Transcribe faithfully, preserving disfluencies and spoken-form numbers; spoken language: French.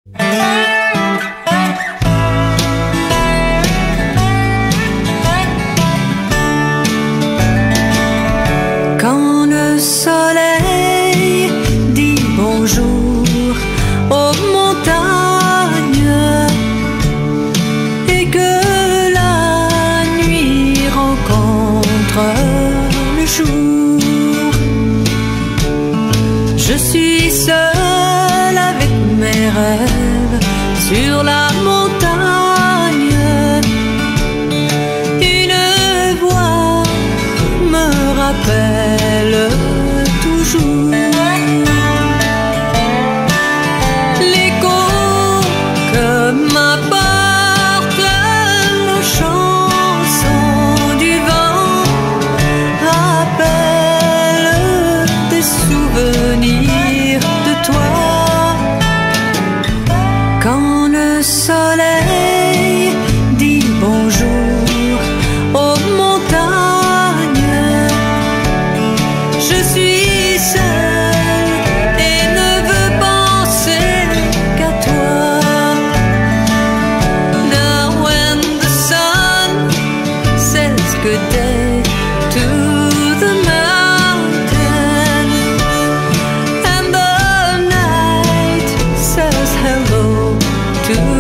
Quand le soleil dit bonjour aux montagnes et que la nuit rencontre le jour, je suis seule avec mes rêves sur la montagne. Une voix me rappelle toujours l'écho que m'apportent nos chansons du vent, rappelle des souvenirs de toi. Quand le soleil dit bonjour aux montagnes, je suis seule et ne veux penser qu'à toi. Now when the sun says good day to the mountain and the night says hello to